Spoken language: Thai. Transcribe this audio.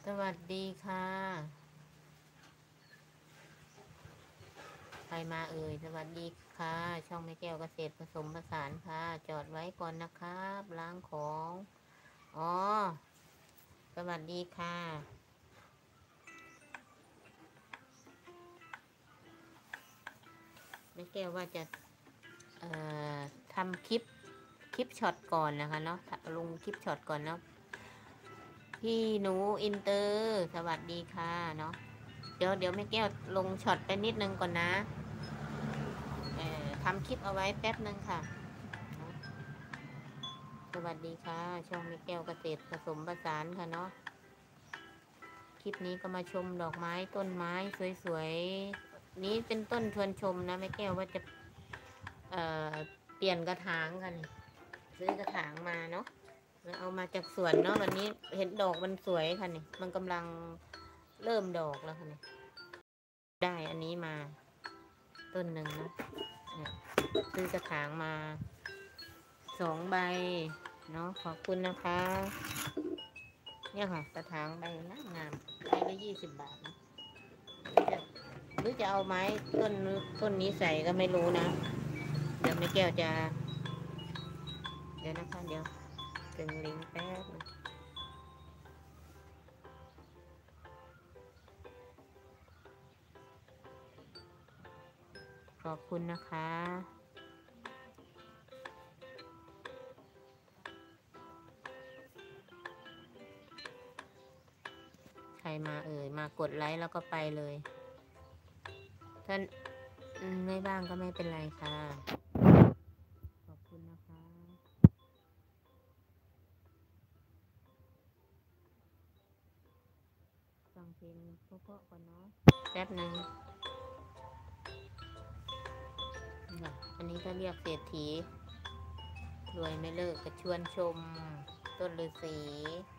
สวัสดีค่ะใครมาเอ่ยสวัสดีค่ะช่องแม่แก้วเกษตรผสมผสานค่ะจอดไว้ก่อนนะครับล้างของอ๋อสวัสดีค่ะแม่แก้วว่าจะเอ่อทำคลิปช็อตก่อนนะคะเนาะลงคลิปช็อตก่อนเนาะพี่หนูอินเตอร์สวัสดีค่ะเนาะเดี๋ยวแม่แก้วลงช็อตไปนิดนึงก่อนนะทำคลิปเอาไว้แป๊บนึงค่ะ สวัสดีค่ะช่องแม่แก้วเกษตรผสมผสานค่ะเนาะคลิปนี้ก็มาชมดอกไม้ต้นไม้สวยๆนี้เป็นต้นชวนชมนะแม่แก้วว่าจะเอ่อเปลี่ยนกระถางกันซื้อกระถางมาเนาะแล้วเอามาจากสวนเนาะวันนี้เห็นดอกมันสวยค่ะนี่มันกำลังเริ่มดอกแล้วค่ะนี่ได้อันนี้มาต้นหนึ่งนะเนี่ยซื้อกระถางมา2 ใบเนาะขอบคุณนะคะเนี่ยค่ะกระถางใบงามใบละ20 บาทนะหรือจะเอาไม้ต้นนี้ใส่ก็ไม่รู้นะเดี๋ยวแม่แก้วจะเดี๋ยวนะคะเดี๋ยวตึงลิงก์แป๊บนึงขอบคุณนะคะใครมาเอ่ยมากดไลค์แล้วก็ไปเลยท่านไม่บ้างก็ไม่เป็นไรค่ะขอบคุณนะคะฟังเพลงเพราะๆก่อนเนาะแป๊บหนึ่งอันนี้ก็เรียกเศรษฐีรวยไม่เลิกกระชวนชมต้นฤาษี